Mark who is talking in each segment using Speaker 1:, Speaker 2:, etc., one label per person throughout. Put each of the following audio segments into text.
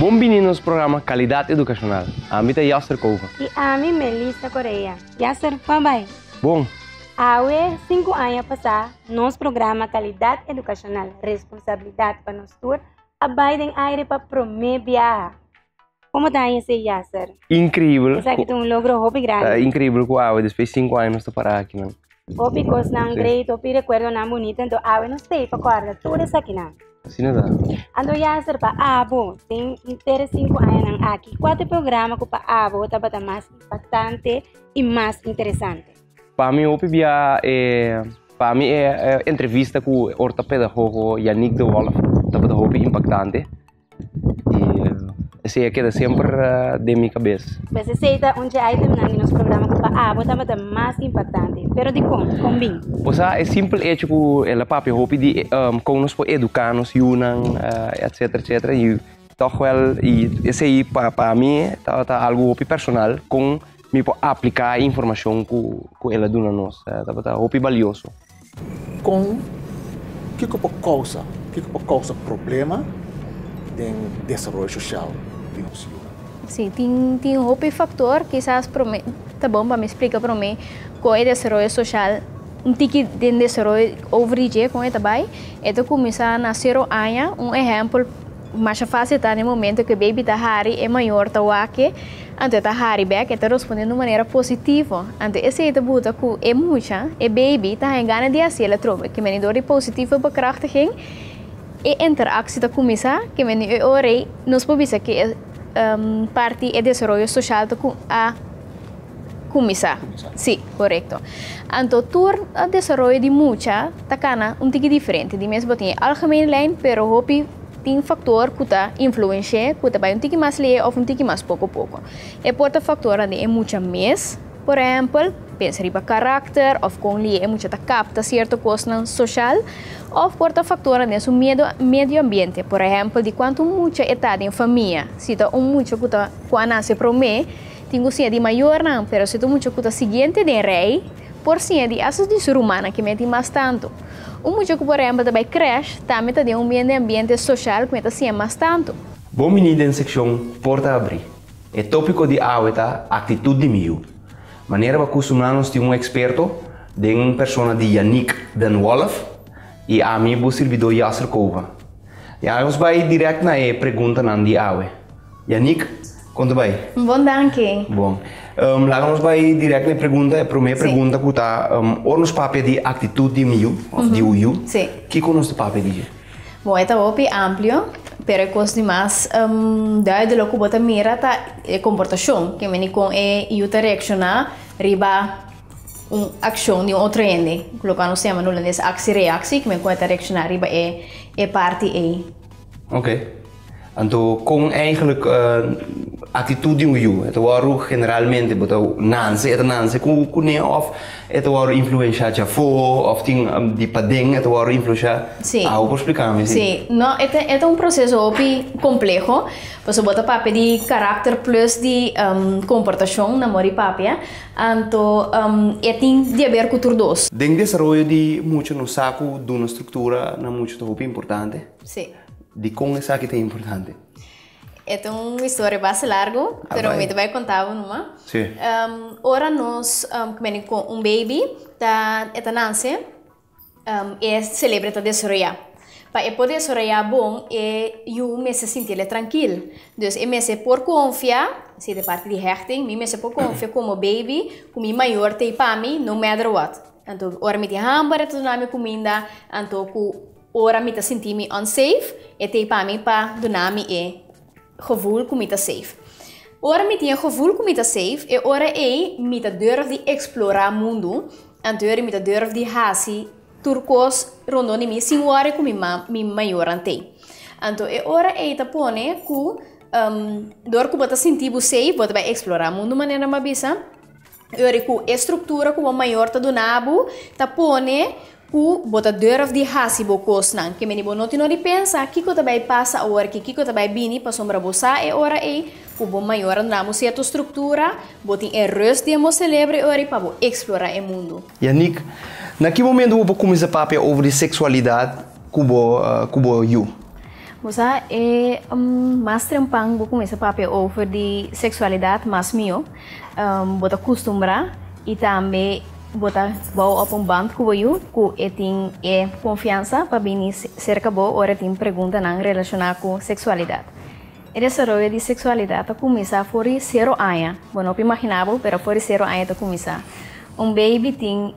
Speaker 1: Bem-vindo ao programa Qualidade Educacional. A mim é Yasser Kova.
Speaker 2: E a mim Melissa Correia. Yasser, vai.
Speaker 1: Bom.
Speaker 2: Há 5 anos passados, nosso programa Qualidade Educacional, responsabilidade para nós todos, a Biden aire para promover. Como está esse Yasser?
Speaker 1: Incrível.
Speaker 2: Esse aqui é um logro hobby grande.
Speaker 1: Incrível que a depois de 5 anos estou parado aqui.
Speaker 2: Hobby coisa não great, hobby recuerdo não bonito, então a não sei para guardar tudo isso aqui não.
Speaker 1: Assim não dá.
Speaker 2: Então Yasser para bom, tem interesse 5 anos aqui. Quatro programas que para abo está mais impactante e mais interessante.
Speaker 1: Para mim, para mim é entrevista com o ortopedagogo Yannick de Wolf, está impactante. E esse é que sempre de minha cabeça.
Speaker 2: Mas esse é onde há no nosso programa que para mais impactante. Pero de como bem?
Speaker 1: Pois é simples, é tipo, ela papi hopi de como nós podemos educar nos etc etc. E toch wel, e esse aí para mim tá algo hopi personal com me pode aplicar a informação que ela dá a nós, tá hopi valioso.
Speaker 3: Com que causa problema do desenvolvimento social de um cidadão?
Speaker 4: Sim, tem um fator que quizás tá bom para me explicar para mim com o desenvolvimento social tipo de desenvolvimento overige com ele também é to começar na 0 anos exemplo mais fácil tá no momento que o bebê tá hari é maior tá wake então tá hari back tá respondendo de maneira positiva então esse é buta que é muita é baby tá ganha de assim trobe que menidori positivo bekrachtiging e interação tá começar que meni ore nos pobisa que parte é desenvolvimento social a começar. Sim, correto. Então, o desenvolvimento de muita tá pouco diferente. De mesmo tem algemene lijn, pero hopi tem fator que tá influencia, que tá vai pouco mais leve ou pouco mais pouco. E porta fator é muita mais, por exemplo, pensa riba caráter, ou com li é muita tá capta certo coisa social, ou porta fator é o meio ambiente, por exemplo, de quanto muita etade em família, se tá muito que tá quando nasce para mim, tenho sim de maior não, pero se tu muito que tá seguinte de rei, por sim de ações de ser humana que mete mais tanto. Muito que por exemplo também cresce, também tá de meio ambiente social que mete sim mais tanto.
Speaker 1: Bom menino em secção porta abrir. É tópico de tá atitude de mil. Maneira para acostumar-nos de experto, de pessoa de Yannick Den Wolf e a mim o servidor Yasser Kova. E aí nós vai direto na pergunta na de Awe. Yannick, conta bem.
Speaker 4: Bom, danke.
Speaker 1: Bom, lá nós vai direto na pergunta, a primeira pergunta que está, nos papéis de atitude de mil, de UU.
Speaker 4: Sim.
Speaker 1: Que conosco papel de?
Speaker 4: Bom, é um amplo, pero coisa de mais daí lo que bota mira tá comportação, que meni com yuta reaccionar riba ação de outro ende. Colocar no sistema no holandês actie-reactie, que me conta reaccionar riba parte
Speaker 1: Ok. Então, com eigenlijk atitude de UU, het waren generalmente, het nanse, kunnen of het waren influência já for, of ting die pading, het waren influência.
Speaker 4: Sim.
Speaker 1: Ah, vou explicar me.
Speaker 4: Sim, não, é um processo complexo. Você bota papel de caráter plus de comportação na mori papel, então tem de haver cultura dos.
Speaker 1: Dentro desse rolo de muito no saco de uma estrutura, na muito top importante.
Speaker 4: Sim.
Speaker 1: De como essa que é importante.
Speaker 4: É uma história bastante larga, mas me vai contar uma.
Speaker 1: Sim.
Speaker 4: Ora nós, com baby, tá nasce, celebra tá desarrollar. Para poder desarrollar bom, eu me sentir tranquilo. Então, eu me por confiar, se de parte de hechting, me por confiar como baby, como maior tem para mim, no matter what. Então, ora me tem hambúrguer, tudo na minha comida, então ora me sentir me unsafe, e tem para mim para donar-me gevoel que me safe. Ora me tinha gevoel que me safe, e ora me durf de explorar o mundo, então me durf de hasi turcos rondom de mim, sem ora que me maior ante. Então ora tá pone que dor que bota sentir safe, bota vai explorar o mundo de maneira mais bisa. Ora que estrutura que o maior tá donabo, tá pone ku bota durf de hasi bo kosnan que meni bonoti no pensa que ko também passa ora que ko também bini pa sombra bosa e ora ku bo maior na mo certa estrutura boti erros de mo celebre ora pa bo explorar o mundo.
Speaker 1: Yannick, na que momento você começa a papo over de sexualidade kubo you?
Speaker 4: Você é mais trampang vou começar a papel over de sexualidade mais meu, bota costumbrar e também bota bom op band com eu, que tem confiança para vir cerca boa hora tem pergunta não relacionada com sexualidade. O desarrollo de sexualidade começa por 0 anos, bom não imaginável, mas por 0 anos está começar. Baby tem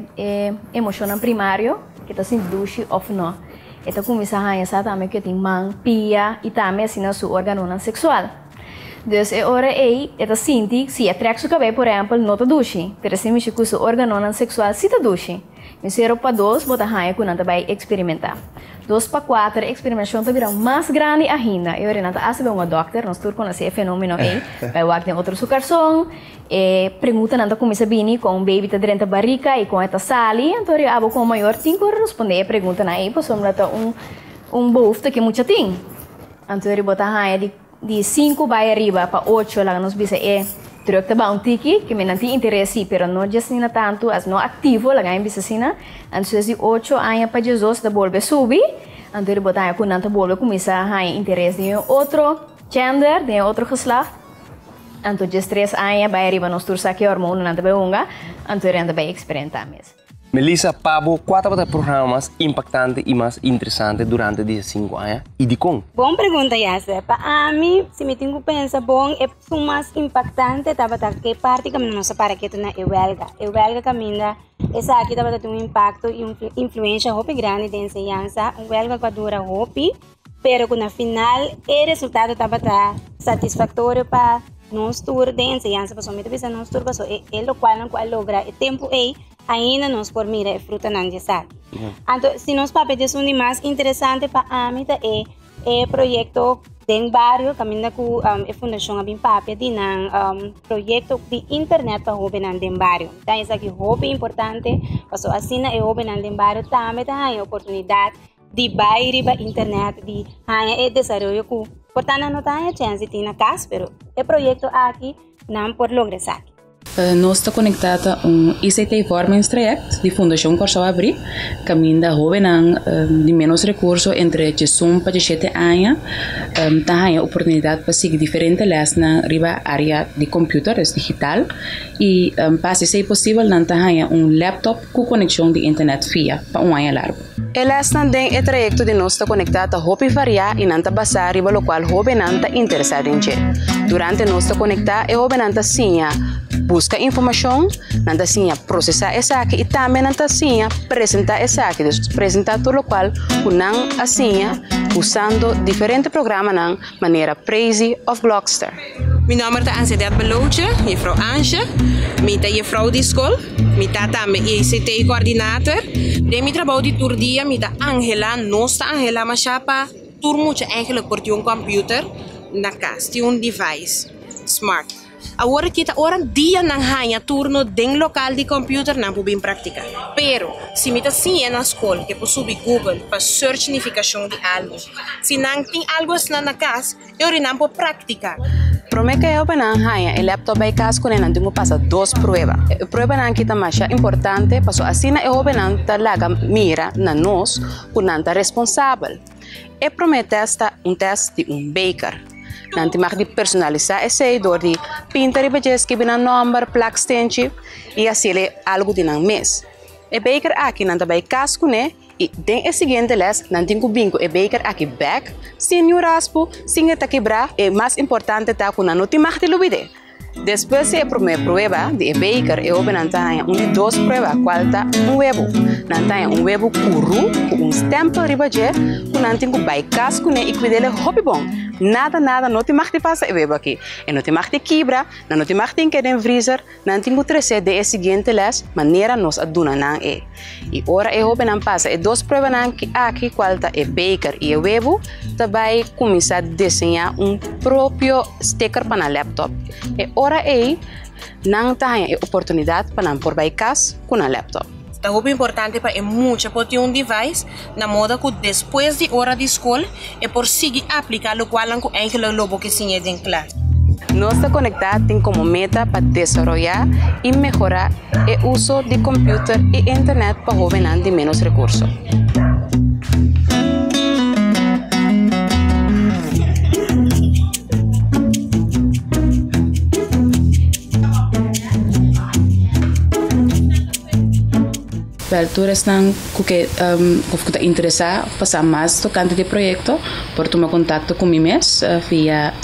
Speaker 4: emocional primário que está sem duche ou não. Então começa a ganhar também que tem mão, pia e também assim na sua órgão sexual. Então agora está sente se atrae seu cabelo por exemplo não está duche, mas se mexe com seu órgão sexual se está duche. 0 para 2 bota ganhar quando anda vai experimentar. 2 para 4 a experimentação está virando mais grande ainda. Eu Renata acha um doctor, nós turco conhece fenômeno aí, vai lá tem outro sucarção, pergunta nanda começa bem com um baby tá dentro da barriga e com esta sali, então eu abo com maior tem que responder a pergunta aí, pois vamos lá um bufta que muito tem. Então eu bota ganhar de 5 vai arriba para 8 lá nos bisa terug te bounty que me nanti interesse pero no just nina tanto as no ativo la ganha bisasina antes de 8 anos para Jesus da bolbe subi antes de botar com nanta bolbe começa a ganhar interesse de outro gender de outro geslacht antes de 3 anos vai arriba nos tursa que hormona nanta beunga antes de anda vai experimentar mesmo.
Speaker 5: Melissa Pabo, quatro programas impactantes e mais interessantes durante 15 anos e de como?
Speaker 2: Bom pergunta, Yasser. Para mim, se me tenho que pensar, bom, é o mais impactante, estava que parte que não se para que tu na huelga. A huelga caminha, essa aqui estava tendo um impacto e influência muito grande de enseñança. A huelga que dura muito, pero que na final o resultado estava satisfatório para nós tour de enseñança, para somente pensar nós tour, para é o qual não logra o tempo ainda nos por mira fruta não de sabe. Então, se nós papéis um mais interessante para mim é projeto de barrio, caminha com a fundação a bem papel de projeto de internet para jovens de barrio. Então, isso aqui é muito importante, porque assim é jovens de barrio também tem a oportunidade de bair para internet, de ganhar desenvolver com. Portanto, não tem a chance de na casa, mas o projeto aqui não por lograr isso.
Speaker 6: Nós estamos conectados a ICT Formens Traject de Fundação Corso Abri, caminho da jovem de menos recursos entre 18 para 17 anos, tem a oportunidade para seguir diferentes lessons na área de computadores digital e para se possível não tem laptop com conexão de internet via para ano largo. Elas também é trajecto de nós está conectado a hobby variar e não está basar riba lo qual hobby não está interessado em ser. Durante nós está conectado e hobby não está sim busca informação, não está sim processar essa aqui e também não está sim apresentar essa aqui, apresentar tudo o qual não assim usando diferentes programas na maneira Prezi of Blockster.
Speaker 7: Mijn naam is Ansiedad Belootje, mevrouw Ansje. Ik ben juffrouw de school. Ik ben ICT-coördinator. Ik trabalho de turdia, ik ben Angela, nossa Angela Machapa. Tur moet je eigenlijk voor je computer na kast, je device, smart. Agora kita orang dia nang hanya turno deng local di computer na pubin prática. Pero si mita sim na escola que possui Google para search significação de algo. Si nang ting algo na casa, eu rinam po prática.
Speaker 6: Prome que eu penang hanya el laptop by cas con en tengo pasa 2 pruebas. Prueba nan kita masha importante paso asina eu penang talaga mira na nos kunanta responsável. E promete esta test de baker. Nanti mag di personalizar esse door di pintar e bajes que bina number, plaque stenchi e assim algo de nan mês. E baker aqui nanta by cas com e den e seguinte les nanti ku bingo e baker aqui back sin raspo sin eta quebrar e mais importante tá com noti mag di lubide. Después se prueba de baker e open nantaya de 2 pruebas qual tá huevo. Nantaya huevo curu com stamp ribaje com nantingo by cas com e cuidele hobby bom. Nada não te mag te passa e bebo aqui. E não te mag te quebra, não te mag te que den freezer, nantingo 13 de e seguinte les maneira nos aduna nan e. E ora e open nan passa e 2 pruebas nan aqui qual tá e baker e huevo, também começar a desenhar próprio sticker para na laptop. E ora não tem oportunidade para não por bypass com a laptop.
Speaker 7: É muito importante para muito ter device na moda que depois de hora de escola é por seguir aplicar o qual com aquele lobo que se em classe.
Speaker 6: Nossa conectada tem como meta para desenvolver e melhorar o uso de computador e internet para jovens de menos recursos. Well, tú están que te interesa pasar más tocante de proyecto, por tomar contacto con mi mes via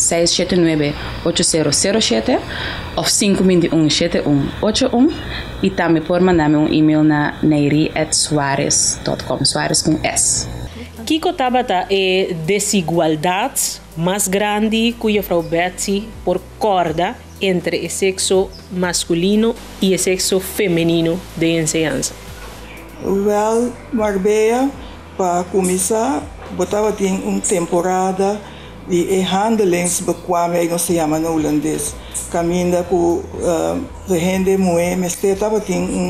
Speaker 6: 679-8007 o 521-7181 y también por mandarme un email na neiri@suarez.com, Suarez com S.
Speaker 8: Kiko tabata é desigualdade mais grande que a Frau Betsy por corda entre o sexo masculino e o sexo feminino de enseñanza.
Speaker 9: Well, Marbella, para começar, botava uma temporada de handelingsbekwaamheid, não se chama no holandês. Caminda com de gente moe, mas estava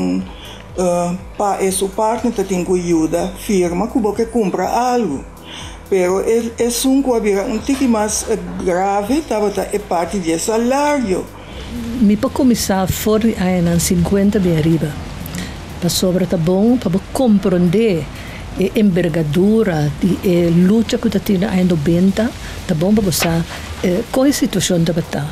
Speaker 9: para esse partner tem que ajuda firma que você compra algo. Pero é um tique mais grave, estava é parte de salário.
Speaker 10: Me para começar fora a 50 de arriba. Para sobra tá bom para compreender a envergadura de luta que está tendo em 90, tá bom para você com a situação da batata.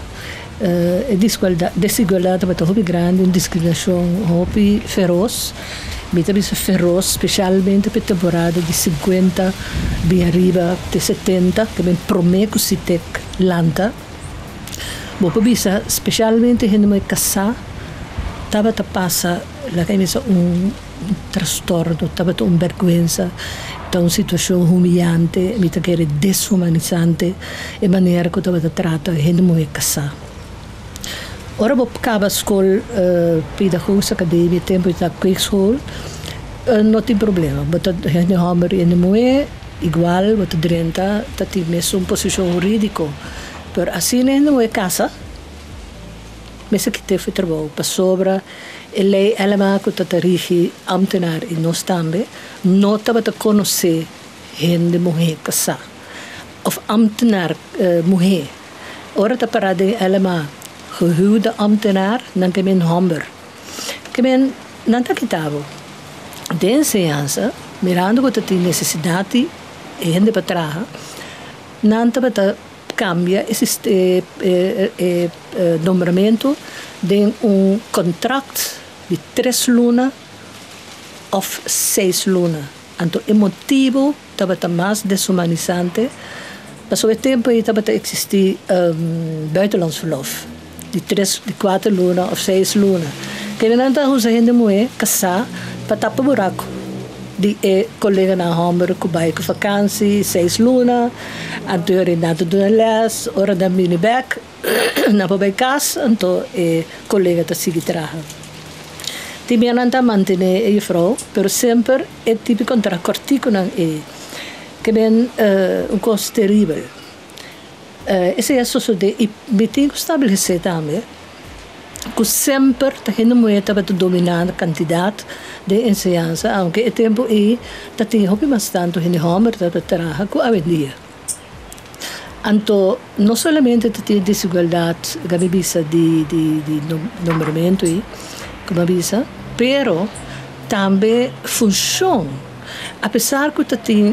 Speaker 10: Desigualdade está muito grande, discriminação muito feroz. Me também feroz, especialmente para a temporada de 50 de arriba de 70, que bem prometo se ter lanta. Bom, para bisa, especialmente quando me casar, estava a passar transtorno, estava uma vergüenza, uma situação humilhante, me querer deshumanizante, a maneira que eu estava a tratar quando me casar. Ora, eu acaba a escola pedagogische academia, tempo da kweekschool, não tem problema. Mas a gente hammer in de moe, igual, wat 30, dat tem mesmo posição jurídica. Pero assim não é casa, mas que teve trabalho para sobra, a lei alemã que está rige ambtenaar e nós também, não estava a conhecer gente mulher casar, ou ambtenaar mulher. Ora, está parada em alemã. Gehuwde ambtenaar, dan kan men hamber. Kan men nanta kitabo. De enseñanza, mirando que tem necessidade e gente para trabalhar, nanta para cambia esse nombramento de contrato de 3 lunas ou 6 lunas. Então, o motivo estava mais deshumanizante. Passou o tempo e estava a existir buitenlands verlof. De 3, de 4 lunas ou 6 lunas. Que não está a gente moe casar para tapar buraco. De colega na Hamburg que vai com vakantie, 6 lunas, anterior na de les, hora da miniback, na bij casa, então colega está seguir trabalhando. Também não está manter a vrouw, pero sempre é tipo contra cortico não é. Que bem coisa terrível. Esse é só de me tenho que estabelecer também que sempre a gente mulher estava dominando a quantidade de enseñanza, aunque o tempo aí tem bastante gente homem estava trabalhando com a dia. Então, não somente tem desigualdade, como bisa de nombramento aí, como bisa, pero também funciona. Apesar que tem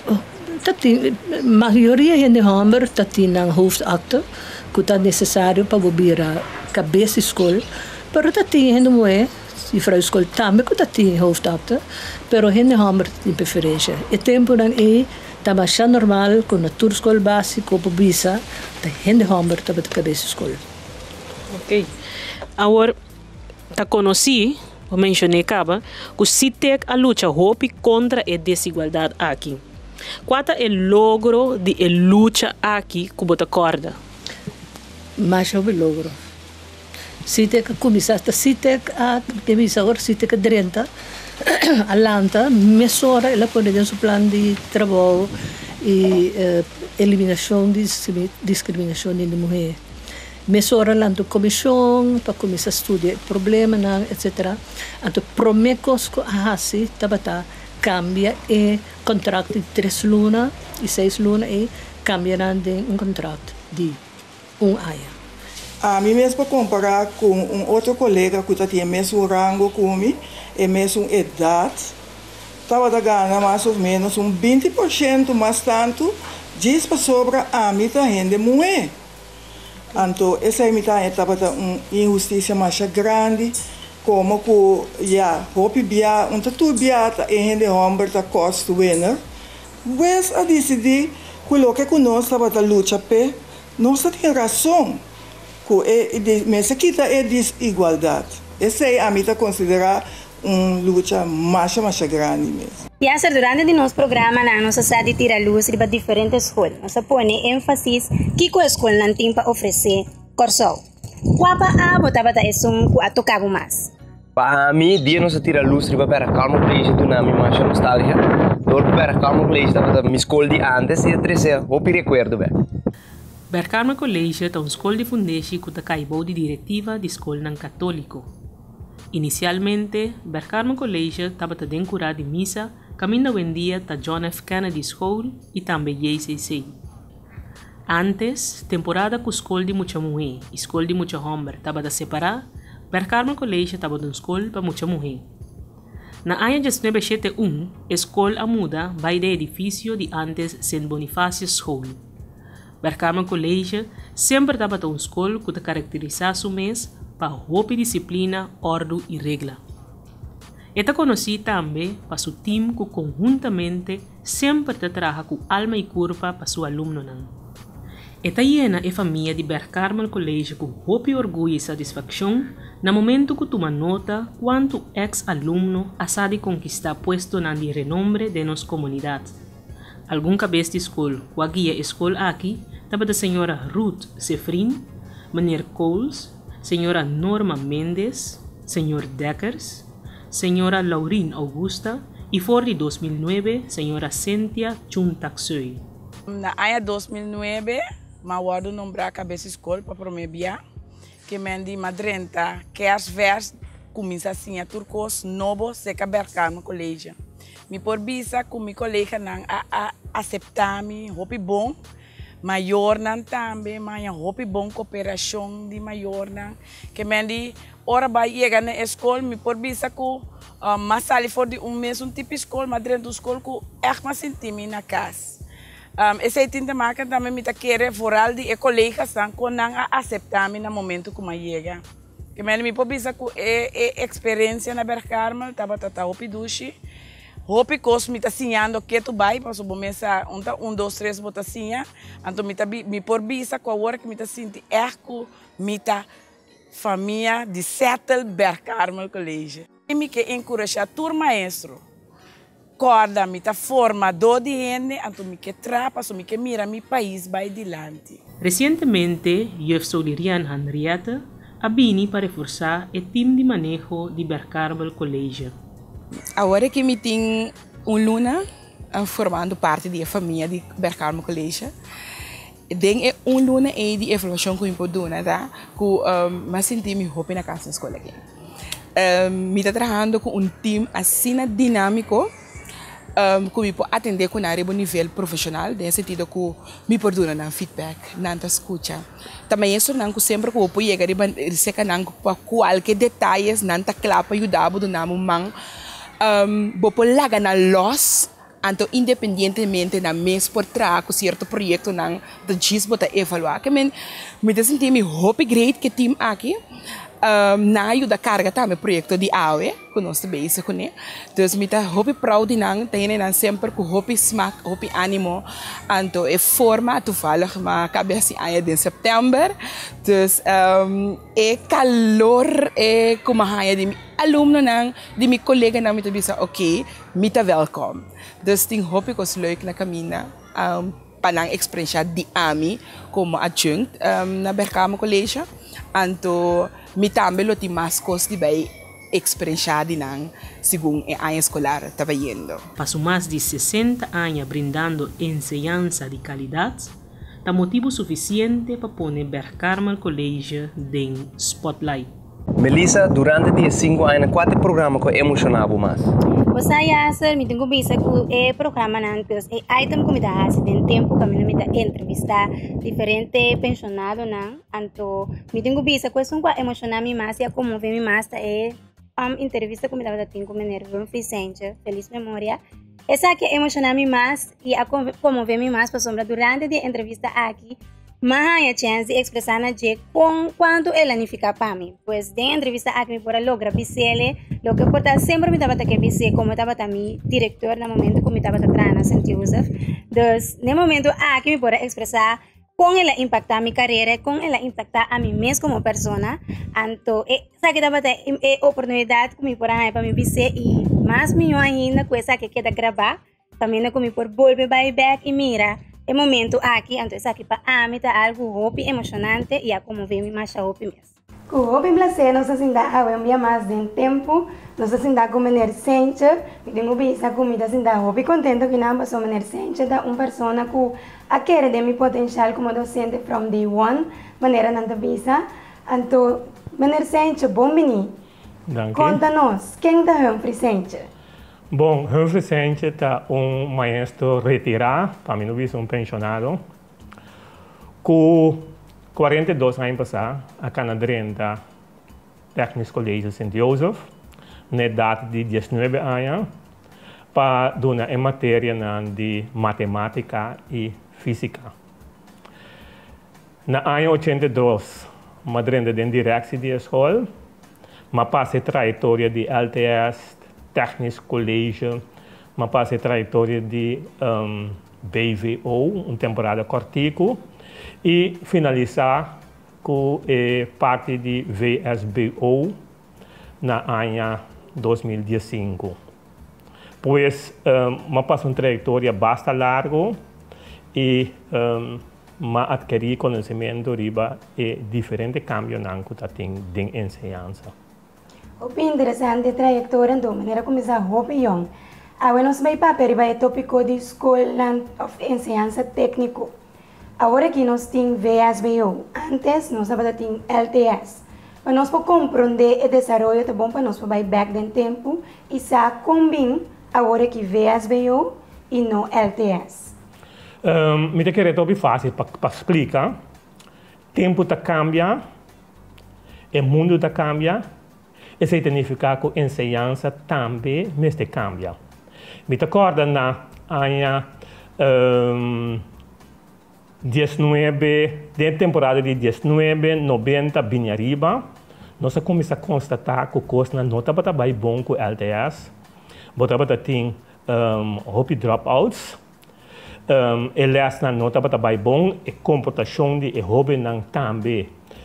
Speaker 10: a maioria de homem tem um hoofdakte que é necessário para vir a cabeça escola, pero tem gente mulher e vrouw escola também que tem hoofdakte, pero gente homem tem preferência. O tempo não é tá mais normal com a tour escola básica ou bisa, da gente homem tá para cabeça escola.
Speaker 8: Ok. Agora tá conheci, eu mencionei acaba, que se tem a luta contra a desigualdade aqui. Qual é o logro de luta aqui que você acorda?
Speaker 10: Mas é o logro. Se tem que começar, se tem que agora se tem que 30, a lanta, mesura, ela pode ter um plano de trabalho e eliminação de discriminação de mulher. Mesura lá do comissão para começar a estudar problema, etc. Então, promekos que a assim, tabata cambia e contrato de 3 lunas e 6 lunas e cambiarão de contrato de 1 ano.
Speaker 9: A mim mesmo comparar com outro colega que tinha mesmo rango comigo e mesmo idade, estava ganhando mais ou menos 20% mais tanto diz para sobre a mim da gente mulher. Então, essa é estava uma injustiça mais grande como ku ja hopi bia un tatu bia ta en de homber ta cost winner wes a decidi quello che conosce la lucha pe non sta tem razão ku mesa kita é desigualdade essa é a mita considerar lucha mais grande mesmo.
Speaker 2: E essa durante o nosso programa na nossa cidade tira luz de diferentes escolas. Nós põe ênfase que a escola não tem para oferecer corso. Qual a botava da som que a tocava mais?
Speaker 5: Para mim, dia nós tira luz de para calma o colégio do nome mais nostalgia. Dor para calma o colégio da minha escola de antes e três o recuerdo bem.
Speaker 8: Bercarma Colégio é uma escola de fundação que está caibou de diretiva de escola não católico. Inicialmente, Bercarma Colégio estava decorado de missa, caminho hoje em dia está John F. Kennedy School e também JCC. Antes, temporada com a escola de muita mulher e escola de muita homem estava separada, Bercarma Colégio estava uma escola para muita mulher. Na ano de 1971, a escola muda para o edifício de antes St. Bonifacio School. Bercarma Colégio sempre estava uma escola que caracterizava o mês para roupa disciplina, ordem e regra. Esta conhecida também para seu time que conjuntamente sempre trabalha com alma e corpo para seu aluno. Esta llena a família de Bercarma Colégio com roupa e orgulho e satisfação no momento que toma nota quanto ex-aluno ha sabe conquistar puesto na de renombre de nossa comunidade. Algum cabeça de escola, com a guia escola aqui, estava a senhora Ruth Sefrin, Meneer Coles, Senhora Norma Mendes, Senhor Deckers, Senhora Laurine Augusta e for de 2009, Senhora Cynthia Chuntaksui.
Speaker 11: Na ano 2009, eu fui nombrada a cabeça de escola para promover que mendi madrenta que as vers começa assim a turcos novo se cabercar no colégio. Me por bisa com meu colega não aceitar me roupa bom. Maior não também, mas roupa bom cooperação de maior não. Que mendi ora vai chegar na escola me por bisa com mas ali for de mês tipo de escola, mas dentro da escola com mais senti-me na casa. Esse tinta marca também me tá querer foral de colegas que não aceitar-me no momento que eu chega. Que me por bisa com experiência na Bercarma, tava roupa duche. Roupa que me está ensinando que tu vai, para começar 1, 2, 3 botacinha, então me por bisa com a hora que me está sentindo que me está família de settle Bercarma Colégio. E me que encorajar tur maestro, corda me está formador de gente, então me que trapa, me que mira meu país vai adiante.
Speaker 8: Recentemente, eu sou Lirian Henrietta, a Bini para reforçar o time de manejo de Bercarma Colégio.
Speaker 11: Agora que me tem luna formando parte da família de Bercarma Colégio, tem luna de evolução que eu posso dar, tá? Que mas senti me roupa na casa da escola aqui. Me está trabalhando com time assim dinâmico, que me pode atender com um nível profissional, no sentido que me pode dar feedback, não escuta. Também isso não sempre que eu posso chegar e seca não para qualquer detalhes, não tá claro para ajudar do nome mang bopo laga na loss anto independentemente na mês por trás com certo projeto nang de gis bota evaluar que me te senti me hope great que team aqui na ajuda carga também projeto de AWE que nós também isso com né então me tá hope proud nang tem nang sempre com hope smack hope ânimo anto e forma tu fala ma cabeça aí de setembro então e calor e como aí de aluno nang de meu colega nang me bisa ok me tá welkom dus ting hope que os leuk na caminha para experiência de AMI como adjunct na Bercarma Colégio anto me também lo mais cost de vai experiência de nang segundo a ano escolar estava indo.
Speaker 8: Passo mais de 60 anos brindando enseñanza de qualidade, tá motivo suficiente para pôr Bercarma Colégio em spotlight.
Speaker 5: Melissa, durante 5 anos, qual programa que emocionava mais?
Speaker 2: Saya me tenho visto que o programa antes e item que me dá tem tempo que me dá entrevista diferente pensionado não, então me tenho visto que isso que emociona me mais e comover me mais é entrevista que me dá tem com Meneer Vicente, feliz memória. Essa que emociona me mais e a comover me mais para sombra durante a entrevista aqui mas a chance de expressar na je com quanto ela não fica para mim. Pois de entrevista aqui me pora logra bisele, lo que porta sempre me tava que bise como tava também diretor no momento como tava trana St. Joseph. Dus no momento aqui me pora expressar com ela impactar minha carreira, com ela impactar a mim mesmo como pessoa. Então, essa que tava a oportunidade que me pora para me bise e mais melhor ainda com essa que queda gravar, para mim não me por volver back e mira. O momento aqui, então isso aqui para mim tá algo hopi emocionante e a como ver me mais hopi mesmo. Com hopi placer, nós assim dá a enviar mais de tempo, nós assim dá como recente, e tenho visto a comida assim dá hopi contento que não passou recente da uma pessoa que a querer de mi potencial como docente from day one, maneira não visa, então recente bom menino. Conta-nos, quem tá recente?
Speaker 12: Bom, Humphrey Sanchez está maestro retirado, para mim não um pensionado, com 42 anos passados, a Canadrenta Technical College St. Joseph, na idade de 19 anos, para dar em matéria de matemática e física. Na ano 82, Madrenda de direção de escola, mas passei a trajetória de LTS, Technisch College, uma passei trajetória de BVO, uma temporada cortico, e finalizar com parte de VSBO na ano 2015. Pois, uma passei uma trajetória bastante larga e adquiri conhecimento riba e diferentes cambios que tem de ensinança.
Speaker 2: O interessante trajetória de maneira começar a opinião. Agora nós vai para o tópico de escola de ensinança técnico. Agora que nós temos VSBO, antes nós tínhamos LTS. Para nós compreender o desenvolvimento é bom para nós vai back no tempo e sa combina agora que VSBO e não LTS.
Speaker 12: Me te querer topi fácil para explicar. Tempo tá cambia, o mundo tá cambia. Isso significa que a ensinança também cambia. Me recordo na ano 19, da temporada de 19, 90, bem arriba, nós começamos a constatar que a coisa não estava bem bom com o LTS, mas tinha dropouts, eles não estava bem bom, a computação de hobby também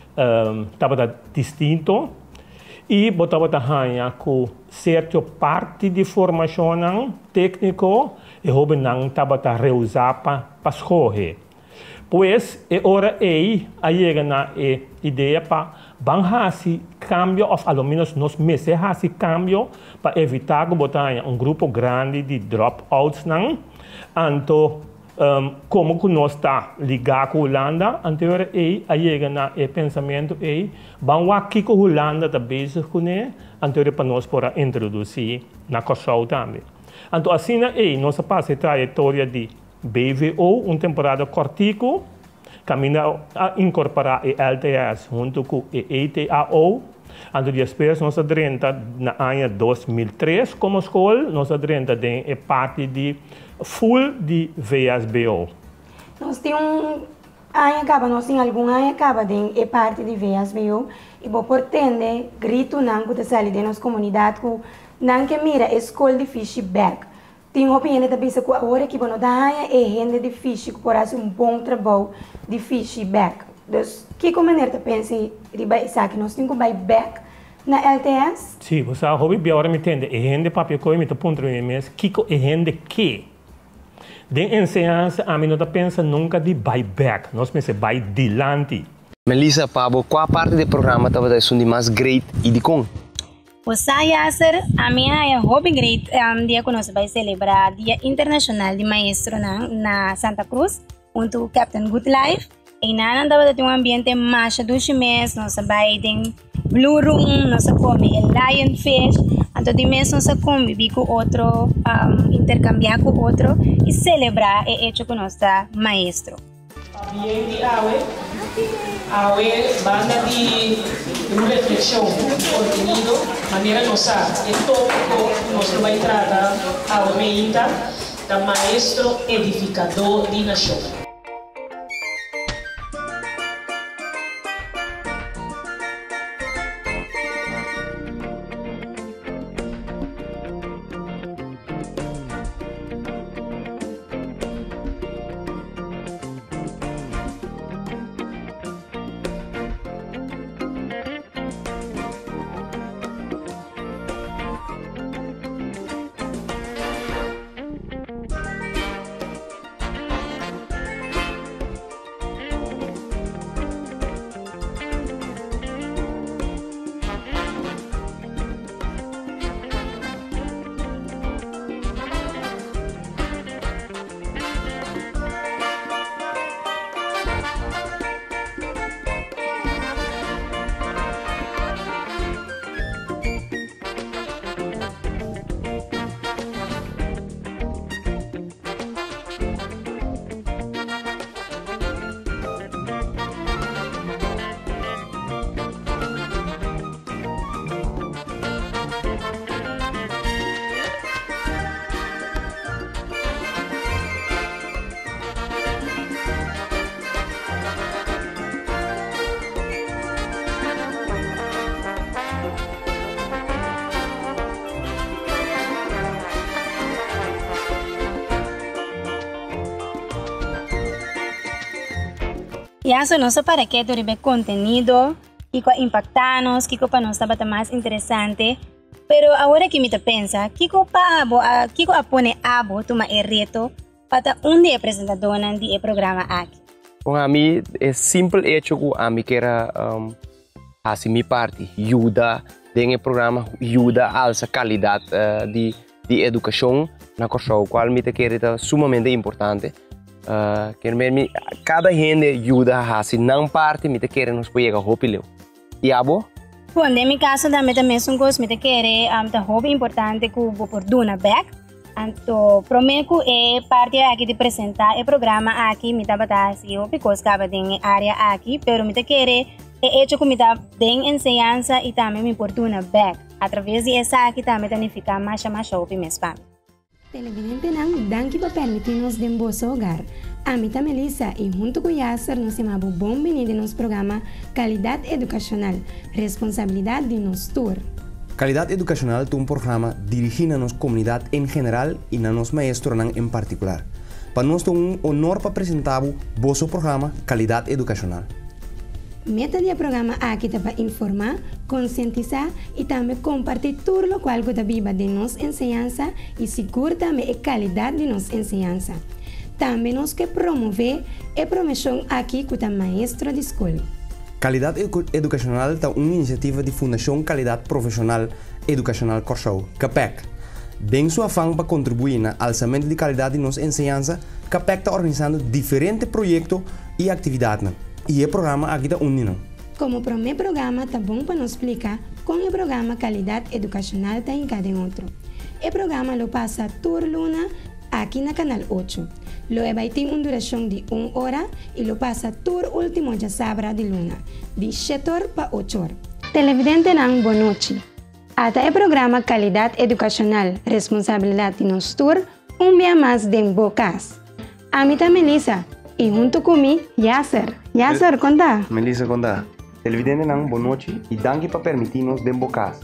Speaker 12: estava distinto. E botava também com certa parte de formação técnica e houve não estava reusar para escolher. Pois é hora aí a chegar na ideia para banhar esse cambio, ou pelo menos nós meses esse cambio para evitar que botar grupo grande de dropouts não. Então como que nós está ligado com a Holanda, então aí a chega na pensamento aí, vamos aqui com a Holanda está bezig com ele, então para nós para introduzir na Kosovo também. Então assim aí nós passamos a trajetória de BVO, uma temporada cortico, caminha a incorporar o LTS junto com o ETAO. Então depois nós adrenta na ano 2003 como escola, nós adrenta de parte de full de VSBO.
Speaker 2: Nós temos nós temos algum ano acaba de parte de VSBO e vou pretender grito não que sair de nossa comunidade que não que mira escola de feedback. Tenho opinião da pessoa que agora que vamos dar é gente de fish que por bom trabalho de feedback. Então, que maneira você pensa que nós temos que ir back na LTS?
Speaker 12: Sim, você ouve agora me entende. É gente papel que me ponto mesmo que é gente que de ensinança a mim não pensa nunca de back, nós pensamos vai dilante.
Speaker 5: Melissa, Pablo, qual parte do programa estava sendo mais great e de com?
Speaker 2: O Sayasser, a minha hobby great dia que nós vai celebrar Dia Internacional de Maestro na Santa Cruz, junto com Captain Good Life. E nós andava ter um ambiente mais do mês, nós vai ter Blue Room, nós come Lionfish, então de mês nós conviver com outro, intercambiar com outro e celebrar o hecho que nós está maestro.
Speaker 8: Ambiente awe banda de uma reflexão, contenido, maneira nossa, é tópico nós vai tratar a meita da maestro edificador de nação.
Speaker 2: Ya so nosso para que ribe contenido, kiko impactanos, kiko para nós tabata mais interessante. Pero agora que me te pensa, kiko apone abo tuma reto para dia apresentador de programa aqui.
Speaker 5: Bom, a mim é simples hecho que a mim quer fazer minha parte, ajuda dentro do programa, ajuda a alça qualidade de educação na Corsau, qual me quer é sumamente importante. Cada gente ajuda a fazer não parte, me quer nos pegar roupa e abo.
Speaker 2: Bom, no meu caso também são coisas me quer roupa importante que vou por duna back. Então, prometo é parte aqui de apresentar o programa aqui, me dá para assim, porque acaba em área aqui, pero me quer é hecho que me dá bem ensinança e também me oportuna back. Através de essa aqui também fica mais o meu spam.
Speaker 13: Televidente não danke para permitir-nos de nosso hogar. A mim Melissa e junto com Yasser nos chamamos bom menino de nosso programa Qualidade Educacional, responsabilidade de nosso tour.
Speaker 1: Qualidade Educacional é um programa dirigido à nossa comunidade em geral e a nossa maestra em particular. Para nós é um honor para apresentar o nosso programa Qualidade Educacional.
Speaker 13: Meta do programa aqui é para informar, conscientizar e também compartilhar tudo o qual está viva de nossa ensinança e segurar também a qualidade de nossa ensinança. Também nós que promover a promoção aqui com o maestro de escola.
Speaker 1: Qualidade Educacional é uma iniciativa de Fundação Qualidade Profissional Educacional Corsau, CAPEC. Dentro sua afã para contribuir no alçamento de qualidade de nossa ensinança, CAPEC está organizando diferentes projetos e atividades. E o programa aqui está unindo.
Speaker 13: Como o primeiro programa está bom para nos explicar como o programa Qualidade Educacional está em cada outro. O programa lo passa toda luna aqui na Canal 8. Lo vai ter uma duração de 1 hora e lo passa todo último de sábado de luna, de 7 horas para 8 horas. Televidente não, boa noite. Até o programa Qualidade Educacional, responsabilidade de nosso tour, dia mais de Bocas. A mim tá Melissa e junto comigo, Yasser. Yasser, conta.
Speaker 1: Melissa, conta. Televidente não, boa noite e danke para permitir-nos de Bocas.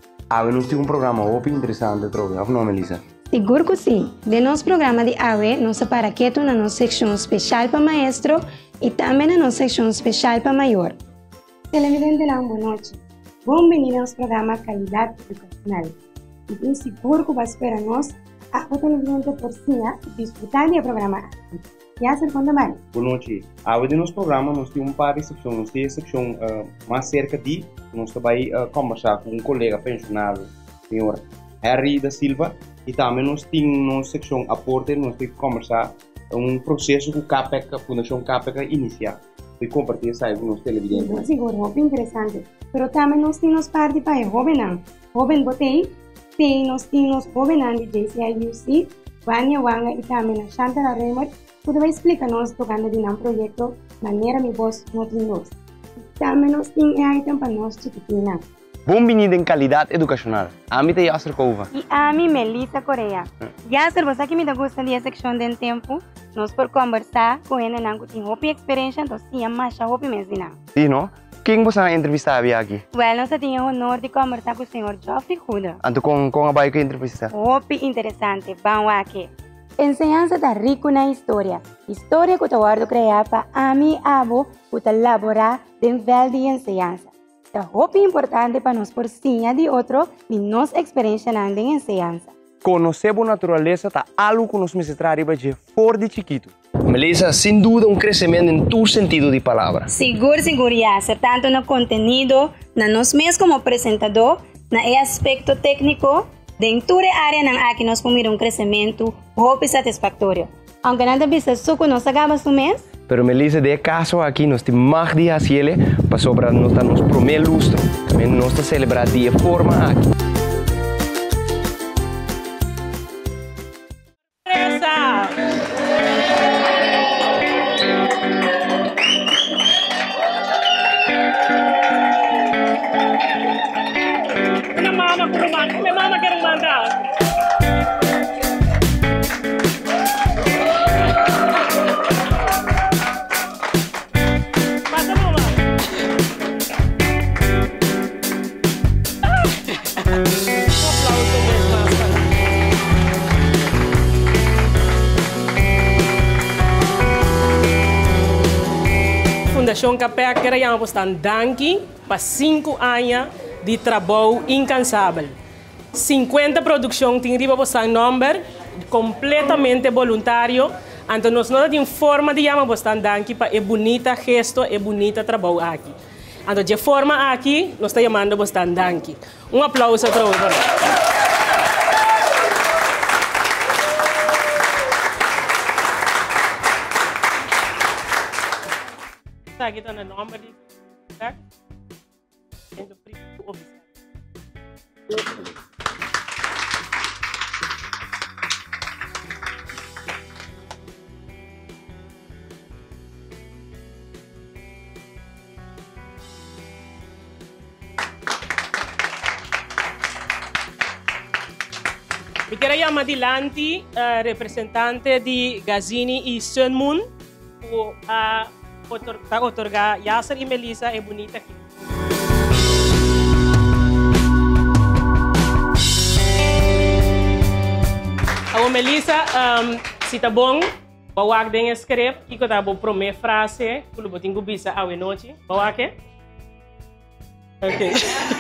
Speaker 1: Nós temos um programa muito interessante, não, Melissa?
Speaker 13: Seguro que sim. De nosso programa de AWE, nós separamos na nossa secção especial para maestro e também na nossa secção especial para maior. Televidente não, boa noite. Bem-vindo ao nosso programa Qualidade Educacional. E tenho seguro que vai esperar nós a o televidente por cima e desfrutar do programa. Já se conta mais.
Speaker 1: Boa noite. De nosso programa, nós temos um par de secções. Nós temos a secção mais cerca de, nós também conversar com um colega pensionado, senhor Harry da Silva, e também nós temos na secção aporte, nós temos que conversar processo que a Fundação CAPEC iniciar. E compartilhar isso com os televidentes.
Speaker 13: Seguro, muito interessante. Mas também nós temos parte para jovem. Jovem botei, nós temos jovem de JCIUC, Vânia Wanga e também a Chantal Remer, que vai explicar-nos tocando de um projeto maneira que vós não temos. Também nós temos item para nós chiquitina.
Speaker 5: Bem-vindo em Qualidade Educacional. A mim é Yasser Couva.
Speaker 2: E a mim Melissa Correia. Yasser, você que me gosta da secção de tempo, nós por conversar com ele não tem roupa e experiência, então sim, mais roupa mesmo não.
Speaker 5: Sim, não? Quem você entrevistar aqui?
Speaker 2: Well, nós temos o honor de conversar com o senhor Geoffrey Huda.
Speaker 5: Então, com a baia que entrevista?
Speaker 2: Roupa interessante, vamos aqui. Enseñanza está rico na história. História que eu guardo criar para a mim abo que elaborar dentro de enseñanza. É muito importante para nós por cima de outro e nossa experiência na enseñanza.
Speaker 5: Conhecer a natureza é algo que nós precisamos de fora de chiquito. Melissa, sem dúvida, crescimento em todo sentido de palavra.
Speaker 2: Seguro, Yasser. Tanto no conteúdo, na nós mesmos como apresentador, no aspecto técnico, dentro da área aqui nós pomos crescimento muito satisfatório. Aunque nada vista suco nós acabamos no mês.
Speaker 5: Pero Melissa, de caso aqui nós temos mais de haciele para sobrar nosso primeiro lustro. Também nós celebrar de forma aqui.
Speaker 12: Minha mama quer mandar.
Speaker 8: Fundação CAPEC quer estar danke para 5 anos de trabalho incansável. 50 produções tem riba para número completamente voluntário. Então nós não temos forma de chamar para danke para é bonita gesto, é bonita trabalho aqui. Então de forma aqui nós estamos chamando para danke. Aplauso para o Aqui está o nome de Eu quero chamar adelante a representante de Gazini e Sun Moon para otorgar Yasser e Melissa é bonita aqui. A Melissa, se tá bom, bawak den script, que tá bom primeira frase, quando botin gubisa a noite, bawak? Ok.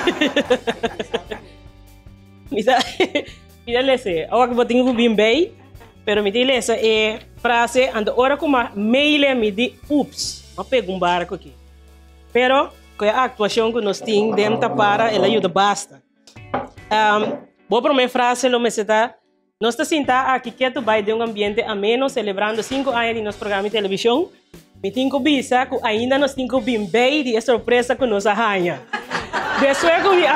Speaker 8: Mira lese, awak botin gubin bem, pero me lese é frase, ando ora como maile me di ups, ma pego barco aqui. Pero com a atuação que nós temos dentro para ela ajuda basta. Boa primeira frase lo me está nós estamos sentados aqui que tu vai de ambiente ameno celebrando 5 anos de nosso programa de televisão. Me tenho bisa que ainda nós temos bem bem de surpresa que nos arranha. Depois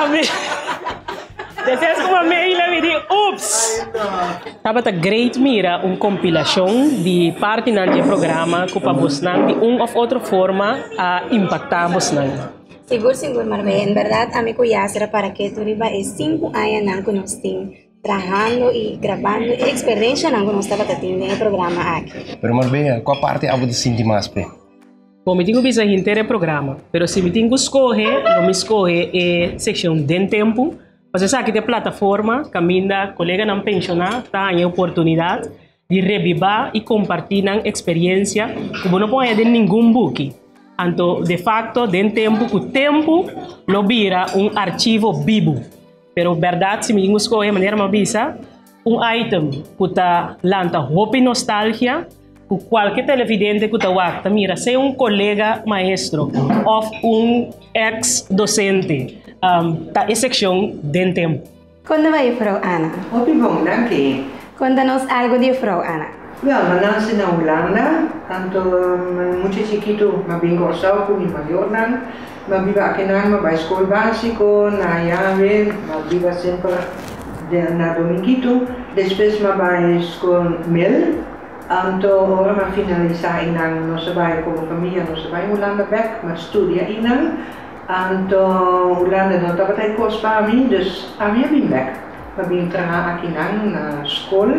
Speaker 8: como a maile me di ups. Tava great mira compilação de parte do programa que para Bosnan de ou outra forma a impactar Bosnan.
Speaker 2: Seguro, Marbe. En verdad, a mí Yasser para que tu riba es 5 años que nos temos trabajando y grabando experiencia que nos estaba teniendo en el programa aquí.
Speaker 5: Pero Marbe, qual parte a você sente mais bem?
Speaker 8: Bom, me tenho que pensar inteiro o programa, pero se me tenho que escolher, não me escolher a secção de tempo. Você sabe que tem plataforma, caminha, colega não pensionar, tá em oportunidade de revivar e compartilhar experiência que não pode ter nenhum book. Então, de facto, tem tempo que o tempo lo vira arquivo vivo. Pero verdade, se me digo escolher de maneira mabisa, item que está lanta hope nostalgia, que qualquer televidente que está mira, se colega maestro ou ex-docente, tá em secção de tempo.
Speaker 2: Quando vai, Frau Ana?
Speaker 14: Hope bom, danke.
Speaker 2: Conta-nos algo de Frau Ana.
Speaker 14: Well, nací na Holanda, tanto muito chiquito, mas bem gostado com minha maior nan, mas viva aqui na vai escola básico, na Yave, mas viva sempre na Dominguito, depois mas vai escola Mel, então agora mas finalizar inang nossa vai como família, nossa vai Holanda back, mas estudia inang, então Holanda não estava até cost para mim, dus a minha bem back, mas bem trabalhar aqui na escola.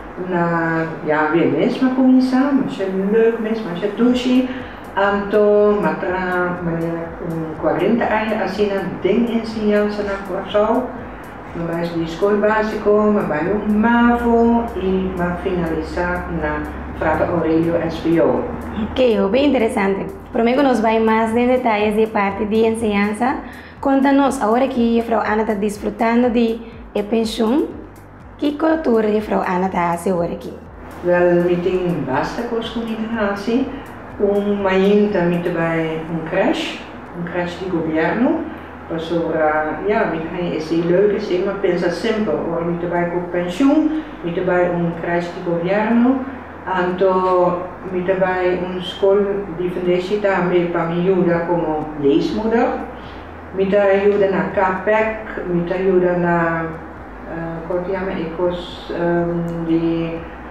Speaker 14: Weer mesmo começar, mas é leuk mesmo, mas é doce. Então, matra 40 anos assim tem ensinança na Corsal, mas de escola básica, mas vai MAVO e mas finalizar na Frater Aurelio SBO.
Speaker 2: Ok, bem interessante. Prometo nos vai mais de detalhes de parte de ensinança. Conta-nos, agora que a Frau Ana está desfrutando de pensão, que cultura de Frau Ana está agora aqui?
Speaker 14: Wel, we tem basta comunicatie. Mainta met bij crash de governo. Pasora, ja, met hij is heel leuk, is maar pensa simpel. Or met bij ook pensioen, met bij crash de governo. Anto met bij school die fundation daarmee para me ayuda como leesmoeder. Met ayuda na CAPEC, met ayuda na Kortiame Ecos die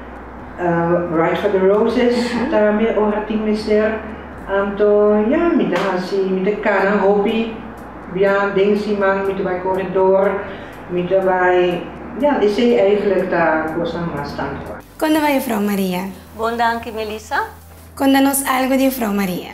Speaker 14: Right for the Roses, daarmee ook het minister. Anto ja, met de kana hobby, via dingsiman, met bij corridor, met bij ja, is hij eigenlijk daar kost aan maar stand voor.
Speaker 2: Quando vai, Frau Maria?
Speaker 15: Bom danke, Melissa.
Speaker 2: Conta-nos algo de Frau Maria.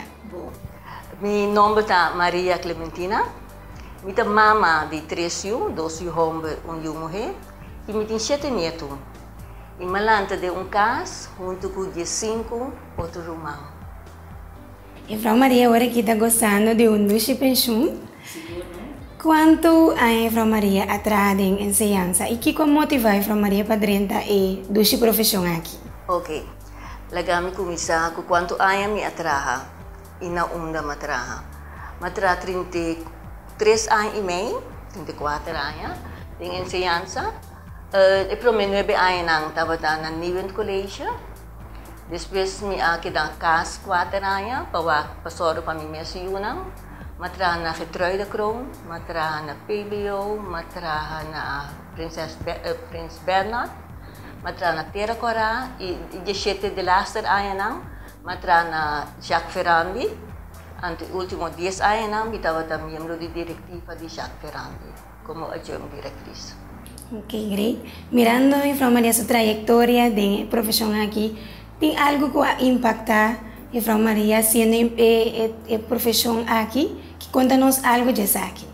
Speaker 15: Mi nome é Maria Clementina. Minha mama de 3 anos, 2 homens e uma mulher, e me tem 7 netos. E malanta de casa, junto com 5 outros irmãos.
Speaker 13: E Frau Maria agora que está gostando de duche pensão. Quanto a Frau Maria atrás em ensinança e que motiva a Frau Maria para dentro e duche profissão aqui?
Speaker 15: Ok. Lagami começar com quanto a me atraha e na onda matraha. Matra 33 anos e meio, 34 anos, em ensinança. E para mim 9 anos nang estava na Nivent College. Depois me aqui da CAS 4 anos, para passar para mim mesmo yunang. Matra na Getruide Kroon, matra na PBO, matra na Prins Bernhard, matra na Terra Cora e 17 de laatste anos, matra na Jacques Ferrandi. Ante último 10 anos, estava também membro de diretiva de Jacques Ferrandi, como adjunta diretriz.
Speaker 13: Ok, great. Mirando Frau Maria sua trajetória de profissão aqui, tem algo que impacta Frau Maria sendo a profissão aqui? Conta-nos algo disso aqui.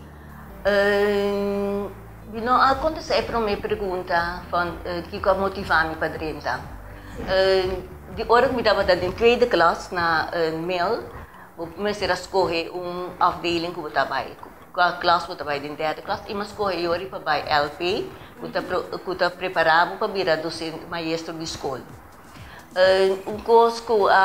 Speaker 15: Acontece a primeira pergunta que motivava-me para dentro. De hora que me estava em tweede klas na mail, comecei a escolher afdeling que eu estava. A classe que eu estava em derde klas, e eu escolhi para LP, que eu preparava para virar docente, maestro de escola. Curso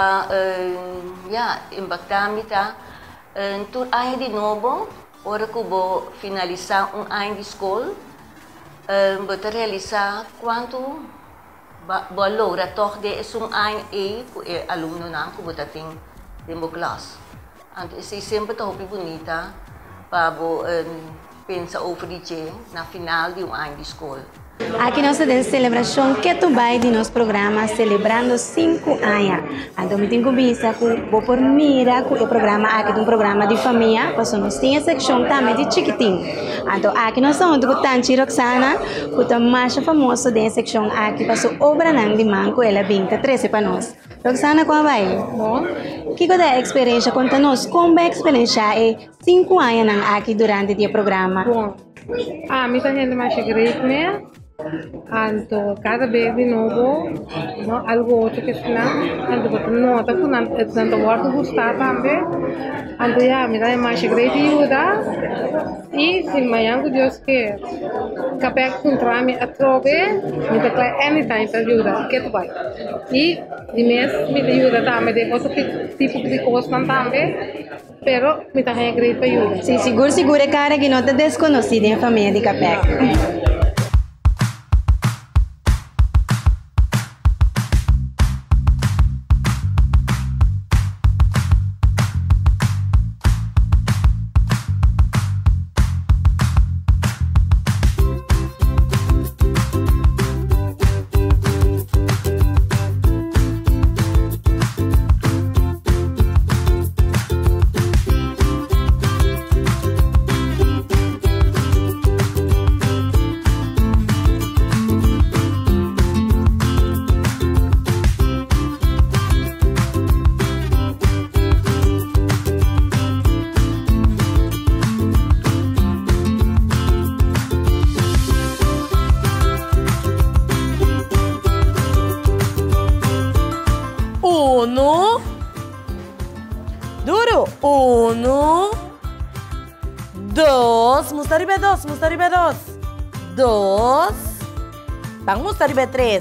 Speaker 15: que impactava-me tu ano de novo, hora que vou finalizar ano de escola, vou realizar quanto valor a torre de ano e aluno não que vou ter em classe. Então, isso sempre está muito bonita para pensar over isso na final de ano de escola.
Speaker 13: Aqui nós temos celebração que tu vai de nosso programa celebrando 5 anos. Então, eu tenho vista que vou por mira que o programa aqui é um programa de família, porque nós temos a secção também de chiquitinho. Então, aqui nós estamos com Tanchi Roxana, que é a mais famosa da secção aqui, passou obra de manco, ela 2013 para nós. Roxana, como vai? Bom. Que é a experiência? Conta-nos como é a experiência é 5 anos aqui durante o programa.
Speaker 16: Bom, me está sendo mais great, né? Então, cada vez de novo, algo outro que se então, nota que tanto gosto de gostar também. Então, me dá mais great ajuda. E se amanhã que Deus quer, capaz de encontrar-me a trove, me dá anytime para ajuda, que tu vai. E de mês, me ajuda também, de outro tipo de coisa também. Pero me dá great para ajuda.
Speaker 13: Sim, seguro, cara, que não está desconhecida em família de Capec.
Speaker 17: Vamos a 3.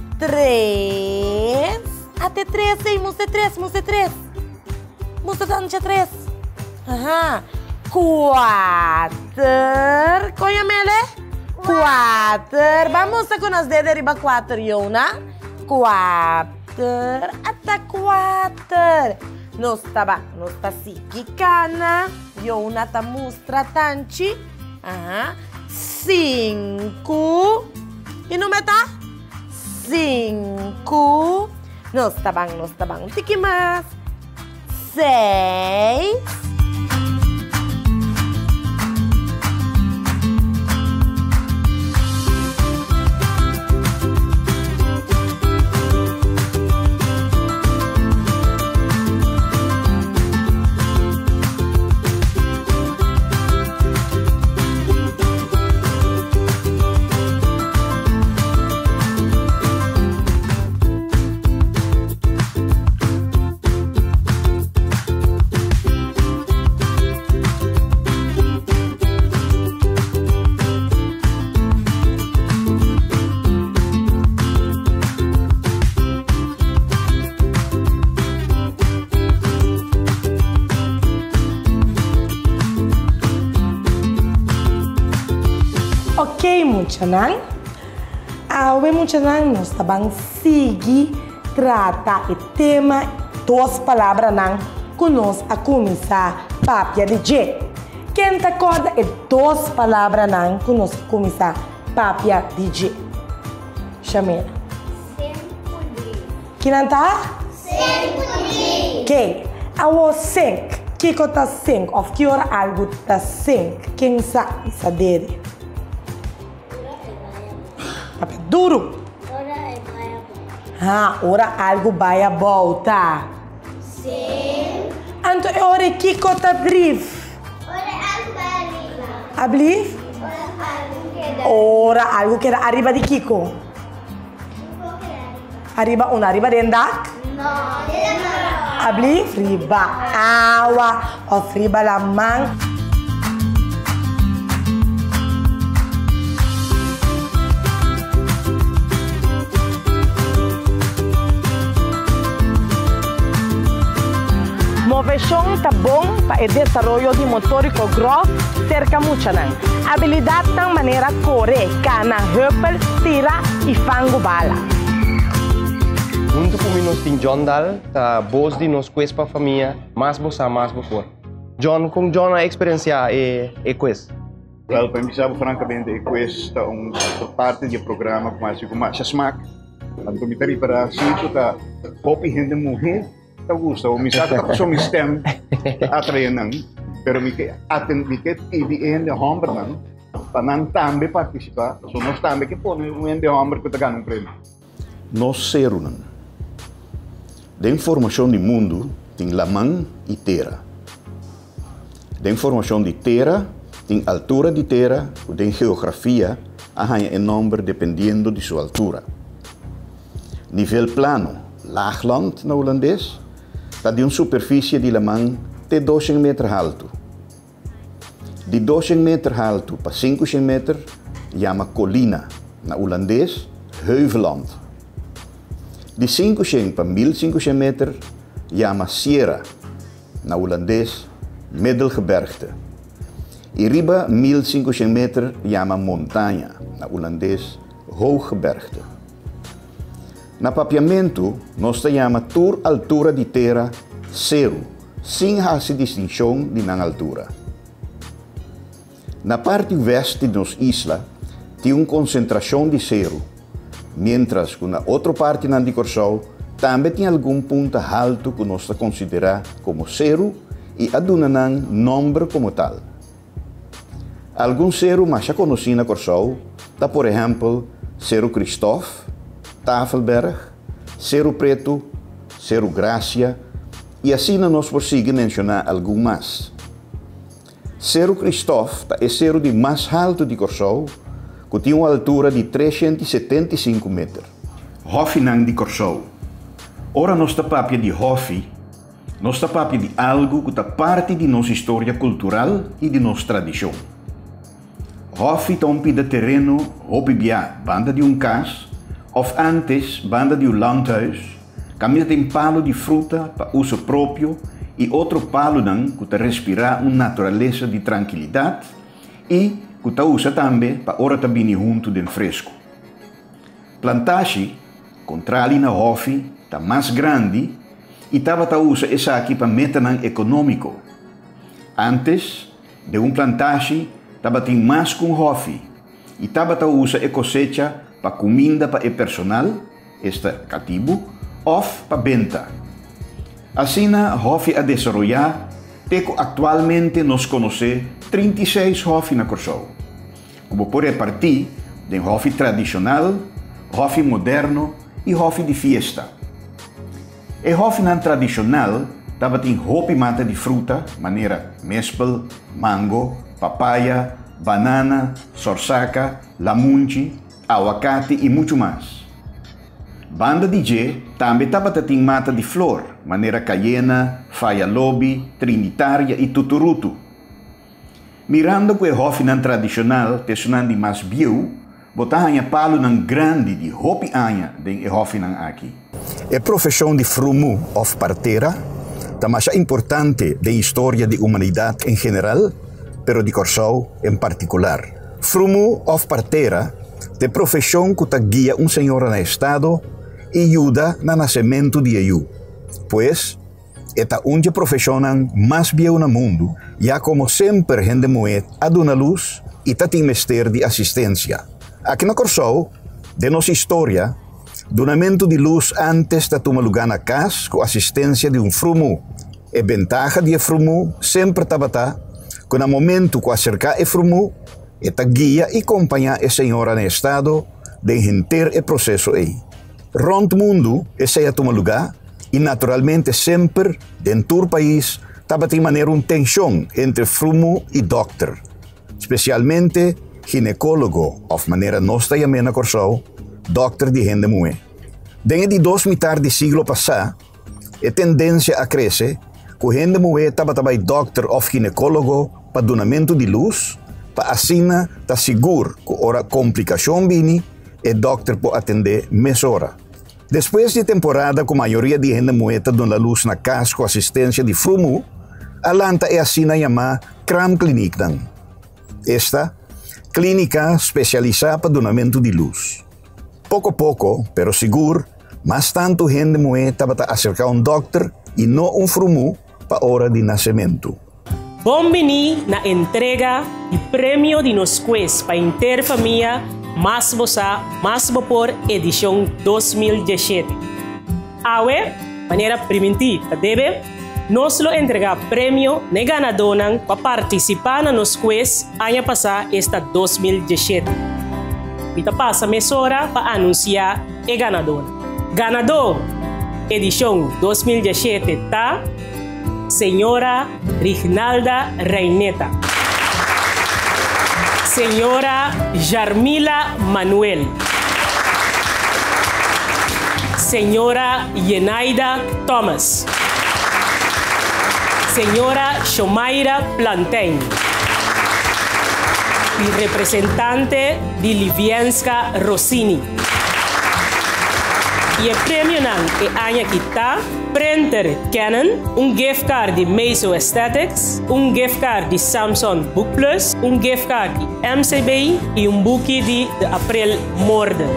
Speaker 17: 3. Até 3, sim, musta 3. Musta tanto 3. Aham. 4. Coia mele? 4. Vamos a con as dedos arriba 4, Yona. 4. Até 4. Nos tá sikikana. Yona tá mostra tanchi. Aham. 5. E no meta? 5. Nos tá bom. Um tique mais. 6. Ok, muchanan. Awe muchanan, nós também seguir trata o tema duas palavras nan que nós a começar papia de J. Quem te acorda é duas palavras nan que nós começar papia de J. Chamena. Quem não tá? Ok. Awo sink. Que tá sink? Of que hora algo tá sink? Quem sabe isso dele? Papel duro. Ora algo vai a volta. Sim. Então é hora que tá brief. Ora algo vai arriba. A brief? Ora algo que era arriba de Kiko. Arriba una arriba dendak? No, abli riba awa of riba lamang. Movechón tá bom para o desarrollo de motorico grosso cerca muchanan. Habilidade de maneira correr, cana, höpel, tira e fango bala.
Speaker 5: Junto com nós tem John Dal, tá voz de nós com essa família, mais boa, mais boa. John, com John a experiência é quest.
Speaker 18: Well, para mim, francamente, é quest uma parte do programa como mais smack. Quando me tari para sítio tá copy gente morrer, tá gosta. O misa tá só me stem atrair não, pero me que atende me que TV ende hombre não, para não também participar. Só nós também que põe um ende hombre que tá ganhando prêmio.
Speaker 19: Nós seres não. Da informação do mundo tem lamang e terra. Da informação de terra tem altura de terra, ou tem geografia, arranha em número dependendo de sua altura. Nível plano, laagland na holandês, está de uma superfície de lamang de 200 metros alto. De 200 metros alto para 500 metros, chama colina na holandês, heuveland. De 500 para 1500 metros, chama Sierra, na holandês, Middelgebergte. E riba 1500 metros, chama montanha, na holandês, Hooggebergte. Na papiamento, nós chama tour altura de terra zero, sem essa distinção de não altura. Na parte oeste de nossa isla, tem uma concentração de zero, mientras que na outra parte de Corsau também tem algum ponto alto que nós consideramos como zero e adunam número como tal. Alguns zero mais conhecidos na Corsau, tá por exemplo, Zero Christoph, Tafelberg, Zero Preto, Zero Gracia e assim nós conseguimos mencionar alguns mais. Zero Christoph é o zero de mais alto de Corsau, que tem uma altura de 375 metros. Hofinang de Corsau. Ora nós está papia de Hofi, nós está papia de algo que está parte de nossa história cultural e de nossa tradição. Hofi tompi de terreno, hopibia, banda de cas, of antes, banda de landhuis, caminha tem palo de fruta para uso próprio e outro palo que te respirar uma natureza de tranquilidade e que te usa também para ora também junto de fresco. Plantagem, contrário na Hofi, está mais grande e estava a usar essa aqui para metanang econômico. Antes de plantagem, estava tem mais com Hofi e estava a usar a cosecha para comida para o personal, este cativo, ou para venda. Assim, a Hofi a desenvolver, teco atualmente nós conhecemos 36 Hofi na Corsau. Como pode partir de Hofi tradicional, Hofi moderno e Hofi de fiesta. E Hofi não tradicional estava tem Hopi mata de fruta, maneira mespel, mango, papaya, banana, sorsaca, lamunchi, aguacate e muito mais. Banda DJ também estava tem mata de flor, maneira cayena, faia lobi, trinitária e tuturutu. Mirando que o Hofi não tradicional, tessunando mais bio, botahan palo ng grande de Hopi anha den Hofi ng aqui. A profissão de frumo of partera é importante da história da humanidade em geral, pero de Corsau em particular. Frumo of parteira, de profissão que guia senhora no estado e ajuda no nascimento de eu. Pois, esta unja profissão mais biau no mundo, já como sempre gente moed a dona luz e tem mester de assistência. Aqui na Corsou, de nossa história, donamento de luz antes de tomar lugar na casa com assistência de frumo. E ventaja de frumo sempre estava que no momento que acercar o frumo, esta guia e acompanhar a senhora no estado de entender o processo aí. Rond mundo, esse ia tomar lugar e naturalmente sempre, dentro do país, estava de maneira uma tensão entre frumo e doctor, especialmente ginecólogo, ou maneira nós chamamos na Corsou, doctor de gente moe. Desde de 2 metade do século passado, a tendência a crescer, que gente moe estava doctor ou ginecólogo para donamento de luz, para assina está seguro que ora complicação vini e doctor pode atender mais hora. Depois de temporada com a maioria de gente moeta dona luz na casa com assistência de frumo, a lanta é assina chamada Cram Clinic. Esta clínica especializada para donamento de luz. Pouco a pouco, pero seguro, mas tanto gente moeta para acercar doctor e não frumo para hora de nascimento.
Speaker 8: Bombini na entrega de prêmio de Nosquez para Interfamília Mas Bosa, Mas Vapor edição 2017. Awe, maneira primitiva, deve nós lo entregar prêmio ne ganador para participar na Nosquez ano passado esta 2017. Então passa mesora para anunciar o ganador. Ganador edição 2017 tá Senhora Rignalda Reineta, Senhora Jarmila Manuel, Senhora Yenaida Thomas, Senhora Shomaira Plantain y representante de Livianska Rossini. Y el premio que aña está printer Canon, gift card de Meiso Aesthetics, gift card de Samsung Book Plus, gift card de MCB y buque de April Morden.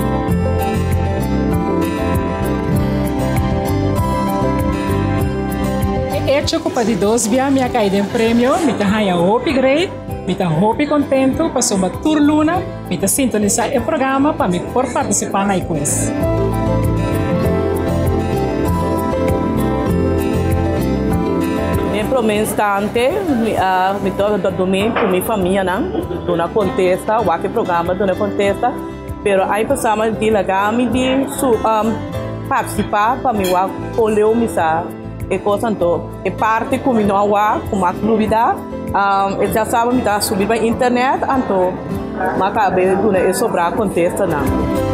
Speaker 20: Hecho culpa de 2 dias, me caída em prêmio, me tá ganhando hope great, me tá hope contento, passou uma tour luna, me tá sintonizar o programa para me por participar na quiz.
Speaker 21: Pro meu instante, me toca domingo com minha família, na contesta, o que programa na contesta, pero aí passamos de legame de participar para me olhar o missa e coisa então, e parte com minha água, com uma novidade, ele já sabe me dar subir para internet, então, mas acabei de sobrar contesta não.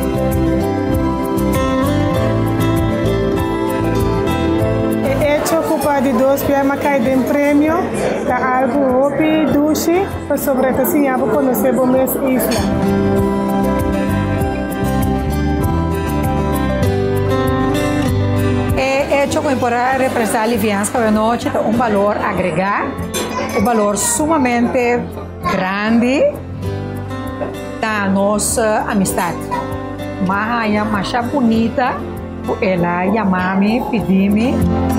Speaker 16: Ocupa de 2 dias, mas cai de prêmio, tá algo hopi, duche, para sobre assim, eu vou conhecer o mês isla.
Speaker 22: É hecho para representar a Livianska da noite, valor agregado, valor sumamente grande da nossa amizade. Mas bonita, ela chamou-me, pediu-me.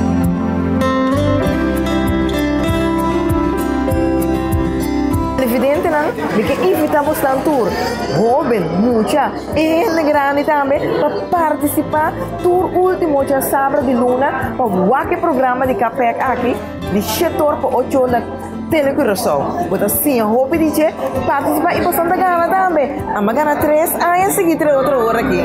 Speaker 23: Evidente, não? Porque invitamos a tour, jovem, muita, e gente grande também, para participar do último dia sábado de luna, para o programa de CAPEC aqui, de setor para 8 da Telecuração. Então, sim, eu vou pedir participar e bastante gana também. A gana 3 anos seguir 3 outra hora aqui.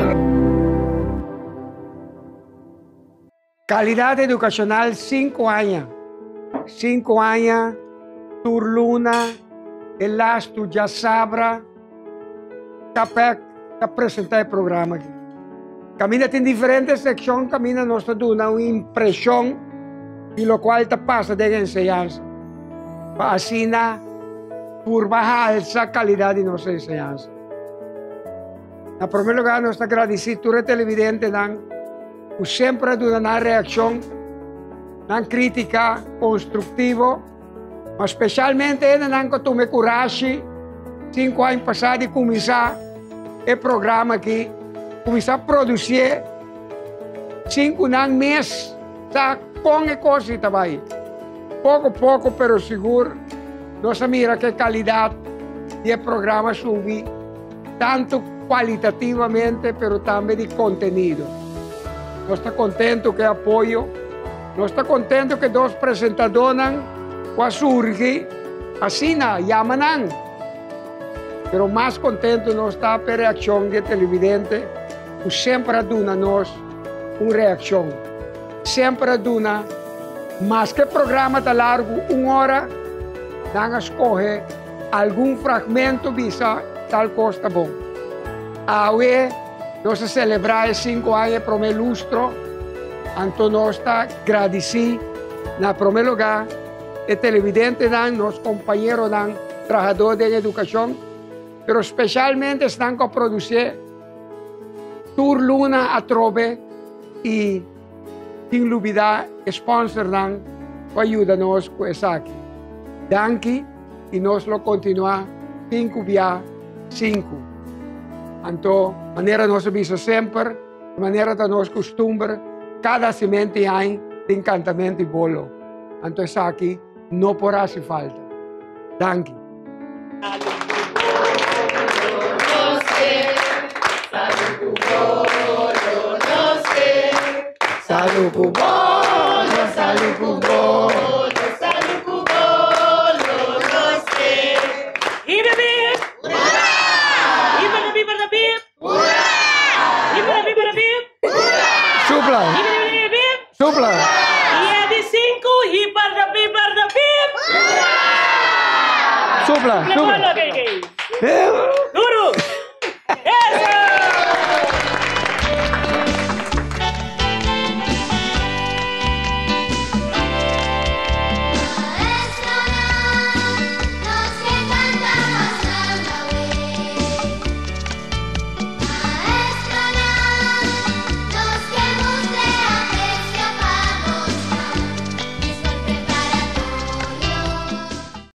Speaker 24: Calidad educacional 5 años. 5 años, Tour Luna, Elasto, já sabra, CAPEC, que apresentar o programa aqui. Camina tem diferentes secções, camina nós dando uma impressão de lo qual te passa de enseñanza. Para assim, por bajar essa qualidade de nossa enseñanza. Em primeiro lugar, nós agradecemos a todos os televidentes, por sempre dar uma reação, uma crítica construtiva, mas especialmente não que tome coragem 5 anos passados, começar o programa aqui, começar a produzir 5 anos mês, tá? Com a coisa também. Pouco a pouco, pero seguro, nós mira que a qualidade do programa subir, tanto qualitativamente, pero também de conteúdo. Nós estamos contentos que apoio, nós estamos contentos que dois apresentadores surgem, assim, chamam. Pero mais contento nós estamos pela reação do televidente, que sempre dá a nós uma reação. Sempre dá, mas que o programa está largo, 1 hora, nós escolhe algum fragmento visa tal coisa bom. Hoje, nós celebramos 5 anos para o meu lustro, então nós estamos agradecidos, na primeiro lugar, o televidente, nossos companheiros, trabalhadores de educação, pero especialmente estão a produzir Tour Luna a Trove e sem dúvida sponsor que ajuda-nos com isso aqui. Danke e nós lo continuar 5 via 5. Então, maneira nós visa sempre, maneira da nossa costume, cada semente tem de encantamento e bolo. Então, isso aqui não porá se falta. Danke.
Speaker 3: Salud cubano, salud cubano, salud cubano, no sé.
Speaker 8: Y bebé.
Speaker 3: ¡Hurra!
Speaker 8: Y para bebé.
Speaker 3: ¡Hurra!
Speaker 8: Y para bebé.
Speaker 3: ¡Hurra!
Speaker 24: Supla.
Speaker 8: Y para bebé.
Speaker 24: Supla.
Speaker 8: Y es de 5 y para bebé.
Speaker 24: Supla.
Speaker 8: Supla.